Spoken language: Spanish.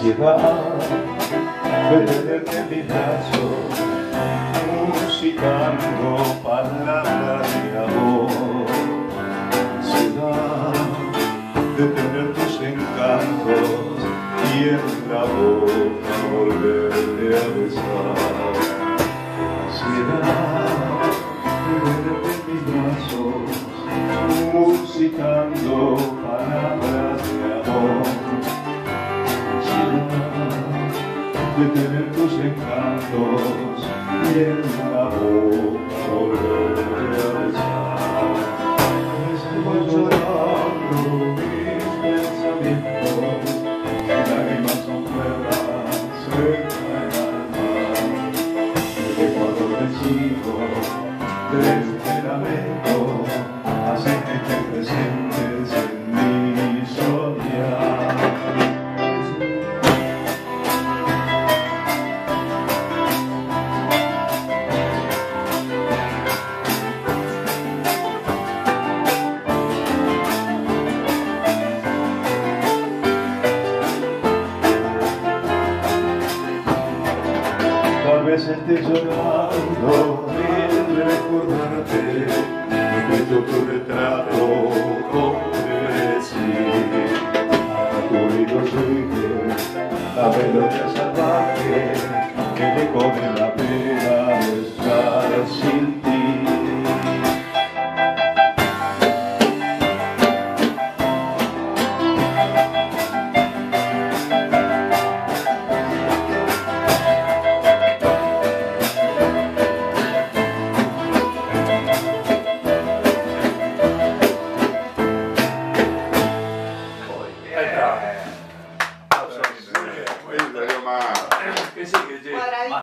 ansiedad de tenerte en mis brazos, musicando palabras de amor. Ansiedad de tener tus encantos y en la boca volverte a besar. Ansiedad de tenerte en mis brazos, musicando palabras de amor. De tener tus encantos y en la boca volverte a besar. Estoy llorando mis pensamientos, mis lágrimas son cuerdas en el alma. Que cuando recibo de este lamento, hacen que te presentes en mi soñar. Tal vez esté llorando en recordarte, encuentro tu retrato con decir a tu oído sigue la melodía salvaje que te come la pena de estar sin ti. Muy bien, muy bien.